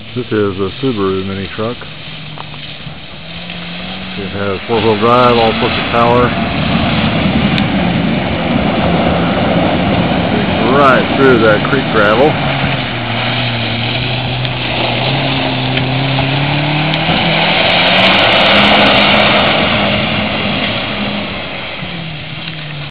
This is a Subaru mini truck. It has 4-wheel drive, all sorts of power. Right through that creek gravel.